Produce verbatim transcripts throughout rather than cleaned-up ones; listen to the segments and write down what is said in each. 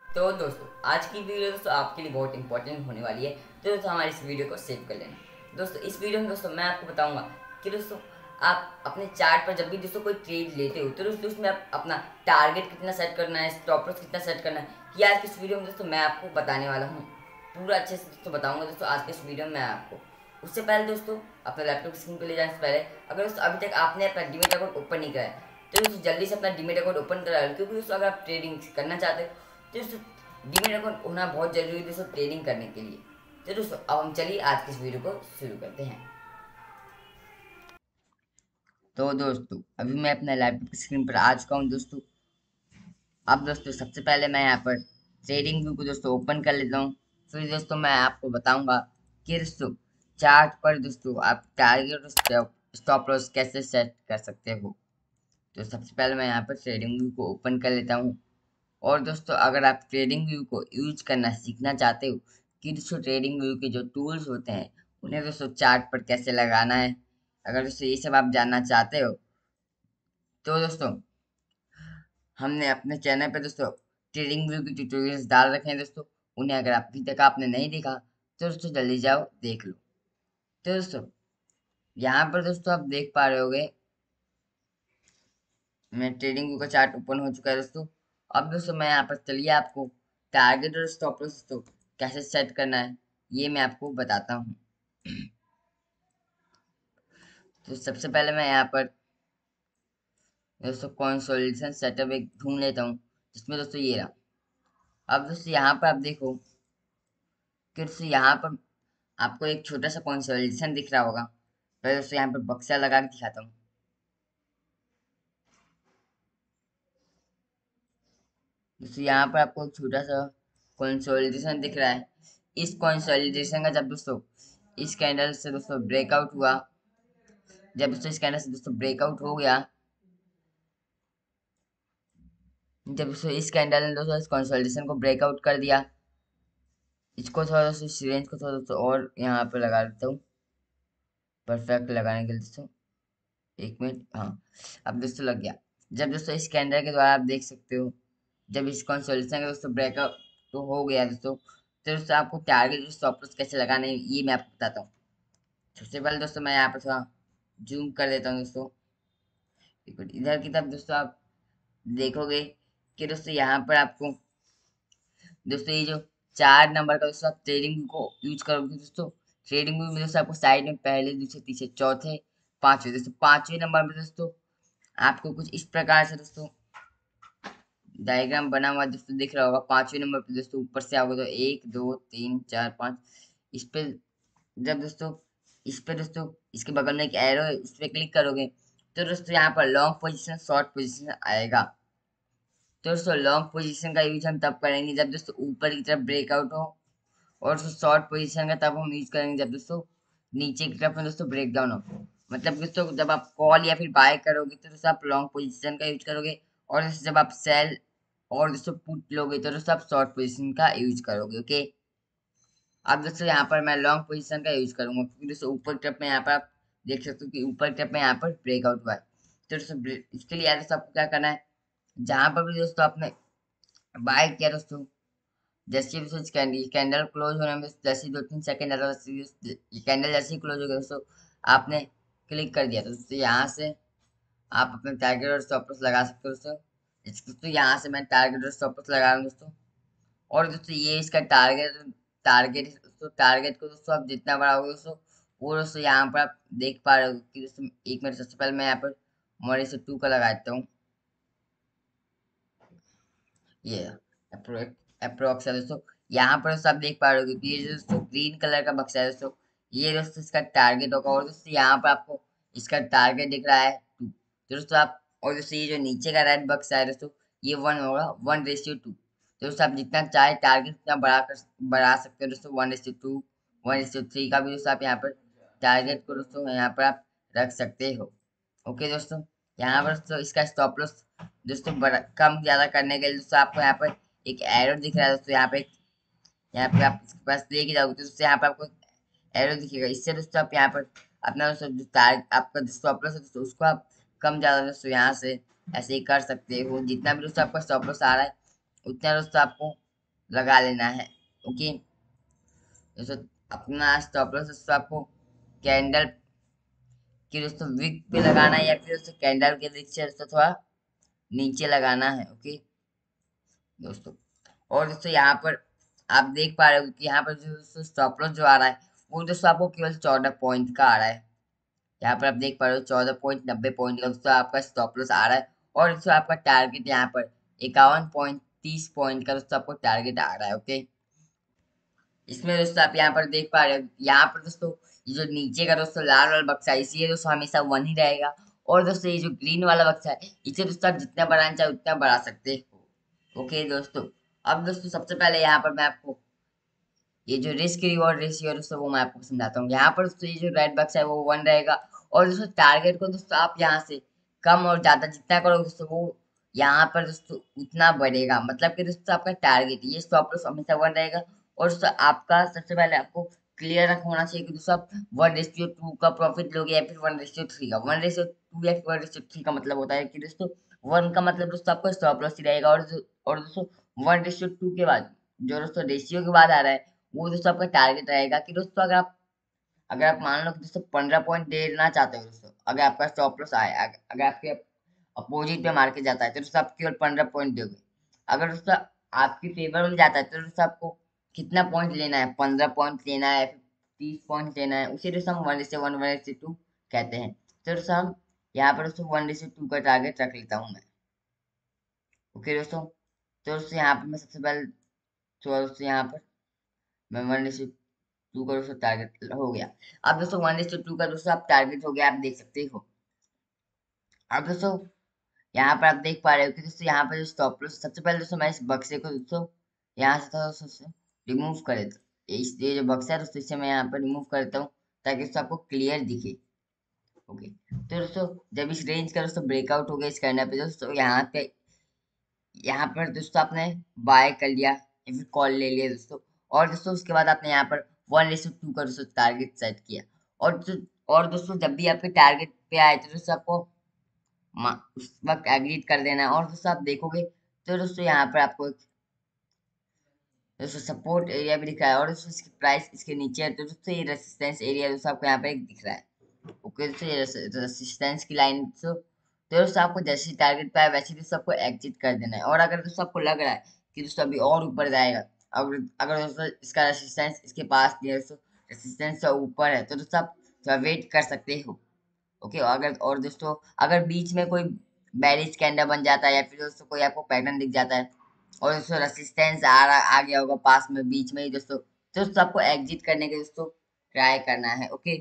तो दोस्तों आज की वीडियो दोस्तों आपके लिए बहुत इंपॉर्टेंट होने वाली है। तो दोस्तों हमारी इस वीडियो को सेव कर लेना। दोस्तों इस वीडियो में दोस्तों मैं आपको बताऊंगा कि दोस्तों आप अपने चार्ट पर जब भी दोस्तों कोई ट्रेड लेते हो तो दोस्तों उसमें आप अपना टारगेट कितना सेट करना है, स्टॉप लॉस कितना सेट करना है, ये आज की इस वीडियो में दोस्तों मैं आपको बताने वाला हूँ। पूरा अच्छे से दोस्तों बताऊंगा दोस्तों आज के इस वीडियो में मैं आपको। उससे पहले दोस्तों अपने लैपटॉप स्क्रीन पर ले जाने से पहले अगर दोस्तों अभी तक आपने अपना डीमेट अकाउंट ओपन नहीं करा है तो दोस्तों जल्दी से अपना डीमेट अकाउंट ओपन करा लो, क्योंकि दोस्तों अगर आप ट्रेडिंग करना चाहते हो तो दोस्तों डीमेट अकाउंट होना बहुत जरूरी है दोस्तों ट्रेडिंग करने के लिए। तो दोस्तों अब हम चलिए आज की इस वीडियो को शुरू करते हैं। तो दोस्तों अभी मैं अपने लैपटॉप की स्क्रीन पर आ चुका हूँ दोस्तों। अब दोस्तों सबसे पहले मैं यहाँ पर ट्रेडिंग व्यू को दोस्तों ओपन कर लेता हूँ। फिर दोस्तों मैं आपको बताऊंगा कि दोस्तों चार्ट पर दोस्तों आप टारगेट और स्टॉप लॉस कैसे सेट कर सकते हो। तो सबसे पहले मैं यहाँ पर ट्रेडिंग व्यू को ओपन कर लेता हूँ। और दोस्तों अगर आप ट्रेडिंग व्यू को यूज करना सीखना चाहते हो कि दोस्तों ट्रेडिंग व्यू के जो टूल्स होते हैं उन्हें दोस्तों चार्ट पर कैसे लगाना है, अगर दोस्तों ये सब आप जानना चाहते हो तो दोस्तों हमने अपने चैनल पे दोस्तों ट्रेडिंग व्यू की ट्यूटोरियल्स डाल रखे हैं दोस्तों। उन्हें अगर आप अभी तक आपने नहीं देखा तो दोस्तों जल्दी जाओ देख लो। तो दोस्तों यहाँ पर दोस्तों आप देख पा रहे होगे मैं ट्रेडिंग व्यू का चार्ट ओपन हो चुका है दोस्तों। अब दोस्तों मैं यहाँ पर चलिए आपको टारगेट और स्टॉप लॉस दोस्तों कैसे सेट करना है ये मैं आपको बताता हूँ। तो सबसे पहले मैं यहाँ पर दोस्तों कंसोलिडेशन सेटअप एक ढूंढ लेता हूँ जिसमें दोस्तों ये रहा। अब दोस्तों यहाँ पर आप देखो कि दोस्तों यहाँ पर आपको एक छोटा सा कंसोलिडेशन दिख रहा होगा। पहले दोस्तों यहाँ पर बक्सा लगा के दिखाता हूँ। दोस्तों यहाँ पर आपको एक छोटा सा कंसोलिडेशन दिख रहा है। इस कंसोलिडेशन का जब दोस्तों इस कैंडल से दोस्तों ब्रेकआउट हुआ, जब दोस्तों इस कैंडल से दोस्तों ब्रेकआउट हो गया, जब दोस्तों इस कैंडल ने दोस्तों इस कंसोलिडेशन को ब्रेकआउट कर दिया, इसको थोड़ा दोस्तों इस रेंज को थोड़ा दोस्तों और यहाँ पे लगा देता हूँ परफेक्ट लगाने के लिए दोस्तों। एक मिनट, हाँ अब दोस्तों लग गया। जब दोस्तों इस कैंडल के द्वारा आप देख सकते हो जब इस कंसोलिडेशन का दोस्तों ब्रेकआउट तो हो गया दोस्तों, तो दोस्तों आपको टारगेट और स्टॉप लॉस कैसे लगाने हैं ये मैं आपको बताता हूँ। सबसे पहले दोस्तों मैं यहाँ पर थोड़ा जूम कर देता हूँ दोस्तों। एक मिनट, इधर की तरफ दोस्तों आप देखोगे कि दोस्तों यहाँ पर आपको दोस्तों ये जो चार नंबर का दोस्तों आप ट्रेडिंग को यूज करोगे दोस्तों, ट्रेडिंग में दोस्तों आपको साइड में पहले दूसरे तीसरे चौथे पांचवे दोस्तों पांचवे नंबर में दोस्तों आपको कुछ इस प्रकार से दोस्तों डायग्राम बना हुआ दोस्तों दिख रहा होगा। पांचवें नंबर पे दोस्तों ऊपर से आओगे तो एक दो तीन चार पाँच, इस पे जब दोस्तों इस पे दोस्तों इसके बगल में एक एरो है उस पे क्लिक करोगे तो दोस्तों यहाँ पर लॉन्ग पोजीशन शॉर्ट पोजीशन आएगा। तो दोस्तों लॉन्ग पोजीशन का यूज हम तब करेंगे जब दोस्तों ऊपर की तरफ ब्रेकआउट हो, और दोस्तों शॉर्ट पोजीशन का तब हम यूज करेंगे जब दोस्तों नीचे की तरफ में दोस्तों ब्रेक डाउन हो। मतलब दोस्तों जब आप कॉल या फिर बाय करोगे तो दोस्तों आप लॉन्ग पोजीशन का यूज करोगे, और दोस्तों जब आप सेल और दोस्तों पुट लोगे तो दोस्तों आप शॉर्ट पोजीशन का यूज करोगे। ओके, अब दोस्तों यहाँ पर मैं लॉन्ग पोजीशन का यूज करूंगा क्योंकि दोस्तों ऊपर की तरफ में यहाँ पर आप देख सकते हो कि ऊपर की तरफ में यहाँ पर ब्रेकआउट हुआ है। तो दोस्तों ब्रे- इसके लिए दोस्तों आपको क्या करना है, जहां पर भी दोस्तों आपने बाय किया दोस्तों, जैसे ही दोस्तों कैंडल कैंडल क्लोज होने में जैसे ही दो तीन सेकंड आता है ये कैंडल जैसे ही क्लोज हो गया दोस्तों आपने क्लिक कर दिया तो दोस्तों यहाँ से आप अपने टारगेट और स्टॉप लॉस लगा सकते हो दोस्तों। इस- दोस्तों यहाँ से मैं टारगेट और स्टॉप लॉस लगा रहा हूँ दोस्तों। और दोस्तों ये इसका टारगेट टारगेट दोस्तों टारगेट को दोस्तों आप जितना बढ़ाओगे दोस्तों वो दोस्तों यहाँ पर आप देख पा रहे हो कि दोस्तों एक मिनट सबसे पहले मैं यहाँ पर मोरी से टू का लगा देता हूँ। ये अप्रोक्स है दोस्तों। यहाँ पर दोस्तों आप देख पा रहे हो कि ये जो दोस्तों ग्रीन कलर का बक्सा है दोस्तों ये दोस्तों इसका टारगेट होगा, और दोस्तों यहाँ पर आपको इसका टारगेट दिख रहा है टू। तो दोस्तों आप और दोस्तों ये जो नीचे का रेड बक्सा है दोस्तों ये वन होगा, वन रेशियो टू। तो दोस्तों आप जितना चाहे टारगेट उतना बढ़ा कर बढ़ा सकते हो दोस्तों। One ratio two one ratio three का भी दोस्तों आप यहाँ पर टारगेट को दोस्तों यहाँ पर आप रख सकते हो। ओके दोस्तों, यहाँ पर दोस्तों इसका स्टॉप लॉस दोस्तों बड़ा कम ज्यादा करने के लिए दोस्तों आपको यहाँ पर एक एरो दिख रहा है दोस्तों। यहाँ पे यहाँ पे आप इसके पास लेके जाओगे तो दोस्तों यहाँ पे आपको एरो दिखेगा। इससे दोस्तों आप यहाँ पर अपना दोस्तों जो टार आपका जो स्टॉप लॉस है दोस्तों उसको आप कम ज्यादा दोस्तों यहाँ से ऐसे ही कर सकते हो। जितना भी दोस्तों आपका स्टॉप लॉस आ रहा है उतना दोस्तों आपको लगा लेना है। ओके दोस्तों, अपना स्टॉप लॉस दोस्तों आपको कैंडल कि दोस्तों विक पे लगाना है या फिर दोस्तों कैंडल के विक से दोस्तों थोड़ा नीचे लगाना है। ओके दोस्तों, और दोस्तों यहाँ पर आप देख पा रहे हो कि यहाँ पर जो दोस्तों स्टॉप लॉस जो आ रहा है वो दोस्तों आपको केवल चौदह पॉइंट का आ रहा है। यहाँ पर आप देख पा रहे हो चौदह पॉइंट नब्बे पॉइंट का दोस्तों आपका स्टॉप लॉस आ रहा है, और दोस्तों आपका टारगेट यहाँ पर इक्यावन पॉइंट तीस पॉइंट का दोस्तों आपको टारगेट आ रहा है। ओके, इसमें दोस्तों आप यहाँ पर देख पा रहे हो यहाँ पर दोस्तों ये जो नीचे का दोस्तों लाल वाला बक्सा है इसी दोस्तों हमेशा वन ही रहेगा, और दोस्तों ये जो ग्रीन वाला बक्सा है इसे दोस्तों आप जितना बढ़ाना चाहे उतना बढ़ा सकते हो। ओके दोस्तों, अब दोस्तों सबसे पहले यहाँ पर मैं आपको ये जो रिस्क रिवॉर्ड रेशियो है दोस्तों वो मैं आपको समझाता हूँ। यहाँ पर दोस्तों ये जो रेड बक्स है वो वन रहेगा, और दोस्तों टारगेट को दोस्तों आप यहाँ से कम और ज्यादा जितना करोगे दोस्तों वो यहाँ पर दोस्तों उतना बढ़ेगा। मतलब कि दोस्तों आपका टारगेट ये स्टॉप लॉस हमेशा वन रहेगा, और दोस्तों आपका सबसे पहले आपको क्लियर रख होना चाहिए कि दोस्तों आप वन रेशियो टू का प्रॉफिट लोगे या फिर वन रेशियो थ्री का। वन रेशियो टू या फिर वन रेशियो थ्री का मतलब होता है कि दोस्तों वन का मतलब दोस्तों आपको स्टॉप लॉस ही रहेगा, और और दोस्तों वन रेशियो टू के बाद जो दोस्तों रेशियो के बाद आ रहा है वो दोस्तों आपका टारगेट रहेगा कि दोस्तों अगर आप अगर आप मान लो कि दोस्तों पंद्रह पॉइंट देना चाहते हो दोस्तों, अगर आपका स्टॉप लॉस आए अग- अगर आपके अपोजिट पे मार्केट जाता है तो दोस्तों आप केवल पंद्रह पॉइंट दोगे। अगर दोस्तों आपकी फेवर में जाता है तो दोस्तों आपको कितना पॉइंट लेना है, पंद्रह पॉइंट लेना है, तीस पॉइंट लेना है, उसे दोस्तों हम वन से वन वन से टू कहते हैं। तो दोस्तों हम यहाँ पर दोस्तों वन से टू का टारगेट रख लेता हूँ मैं। ओके दोस्तों, तो दोस्तों यहाँ पर मैं सबसे पहले तो दोस्तों यहाँ पर मैं वन से टू का दोस्तों टारगेट हो गया। अब दोस्तों वन इज टू का दोस्तों आप टारगेट हो गया, आप देख सकते हो। अब दोस्तों यहाँ पर आप देख पा रहे हो कि दोस्तों यहाँ पर जो स्टॉप लॉस सबसे पहले दोस्तों मैं इस बक्से को दोस्तों यहाँ से थोड़ा सा रिमूव कर देता हूँ। इस ये जो बक्सा है दोस्तों इसे मैं यहाँ पर रिमूव करता हूँ ताकि दोस्तों आपको क्लियर दिखे। ओके, तो दोस्तों जब इस रेंज का दोस्तों ब्रेकआउट हो गया इस कैंडल पे दोस्तों यहाँ पे यहाँ पर दोस्तों आपने बाय कर लिया या फिर कॉल ले लिया दोस्तों, और दोस्तों उसके बाद आपने यहाँ पर वन रेशो टू का दोस्तों टारगेट सेट किया। और जो और दोस्तों जब भी आपके टारगेट पे आए तो दोस्तों आपको मा- उस वक्त एग्रीड कर देना है। और दोस्तों आप देखोगे तो दोस्तों यहाँ पर आपको एक दोस्तों सपोर्ट एरिया भी दिख रहा है, और दोस्तों इसकी प्राइस इसके नीचे है तो दोस्तों ये रेसिस्टेंस एरिया दोस्तों आपको यहाँ पे एक दिख रहा है। ओके दोस्तों, ये रेसिस्टेंस की लाइन दोस्तों तो दोस्तों आपको जैसे टारगेट पे आए वैसे दोस्तों आपको एग्जिट कर देना है। और अगर दोस्तों आपको लग रहा है कि दोस्तों अभी और ऊपर जाएगा, अगर अगर दोस्तों इसका रेसिस्टेंस इसके पास नहीं है दोस्तों, रेसिस्टेंस से ऊपर है तो दोस्तों आप थोड़ा वेट कर सकते हो। ओके, अगर और दोस्तों अगर बीच में कोई बेरिश कैंडल बन जाता है या फिर दोस्तों कोई आपको पैटर्न दिख जाता है और दोस्तों रेसिस्टेंस आ रहा आ गया होगा पास में बीच में ही दोस्तों, तो दोस्तों आपको एग्जिट करने के दोस्तों ट्राई करना है। ओके,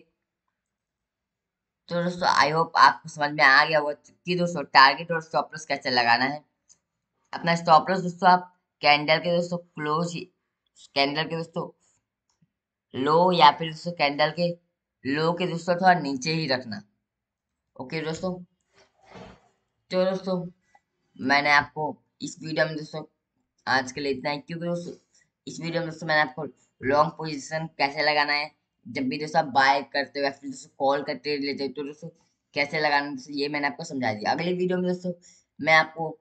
तो दोस्तों आई होप आपको समझ में आ गया होगा कि दोस्तों टारगेट और स्टॉप लॉस कैसे लगाना है। अपना स्टॉप लॉस दोस्तों आप कैंडल के दोस्तों क्लोज कैंडल के दोस्तों लो या फिर दोस्तों कैंडल के लो के दोस्तों थोड़ा नीचे ही रखना। ओके दोस्तों, तो दोस्तों मैंने आपको इस वीडियो में दोस्तों आज के लिए इतना ही, क्योंकि दोस्तों इस वीडियो में दोस्तों मैंने आपको लॉन्ग पोजीशन कैसे लगाना है जब भी दोस्तों आप बाय करते हो या फिर दोस्तों कॉल का ट्रेड लेते हो तो दोस्तों कैसे लगाना है दोस्तों ये मैंने आपको समझा दिया। अगली वीडियो में दोस्तों मैं आपको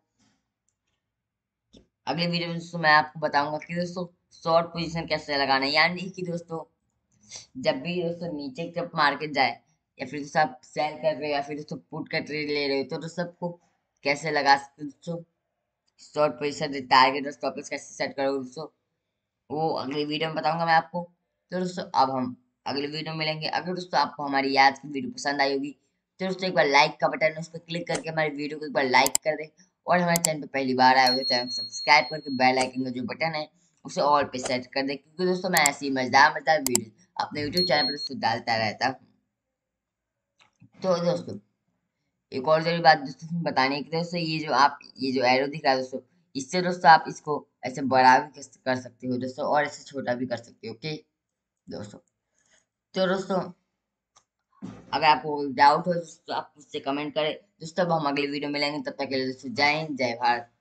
अगली वीडियो में दोस्तों मैं आपको बताऊंगा कि दोस्तों शॉर्ट पोजीशन कैसे लगाना है, यानी कि दोस्तों जब भी दोस्तों नीचे की तरफ मार्केट जाए या फिर दोस्तों आप सेल कर रहे हो या फिर दोस्तों पुट का ट्रेड ले रहे हो तो दोस्तों आपको कैसे लगा सकते हो दोस्तों शॉर्ट पोजीशन टारगेट और स्टॉप लॉस कैसे सेट करोगे दोस्तों वो अगली वीडियो में बताऊंगा मैं आपको। तो दोस्तों अब हम अगली वीडियो में मिलेंगे। अगर दोस्तों आपको हमारी आज की वीडियो पसंद आई होगी तो दोस्तों एक बार लाइक का बटन है उस पर क्लिक करके हमारी वीडियो को एक बार लाइक कर दे, और हमारे चैनल पर पहली बार आए हो तो चैनल को सब्सक्राइब करके बेल आइकन का जो बटन है उसे ऑल पे सेट कर दे, क्योंकि दोस्तों मैं ऐसी मजेदार मजेदार वीडियो अपने यूट्यूब चैनल पर दोस्तों डालता रहता हूँ। तो दोस्तों एक और जरूरी बात दोस्तों बताने की दोस्तों ये जो आप ये जो एरो दिख रहा है दोस्तों इससे दोस्तों आप इसको ऐसे बड़ा भी कर सकते हो दोस्तों और ऐसे छोटा भी कर सकते हो। ओके दोस्तों, तो दोस्तों अगर आपको डाउट हो तो आप मुझसे कमेंट करें दोस्तों। अब हम अगली वीडियो में मिलेंगे, तब तक के लिए दोस्तों जय हिंद जय भारत।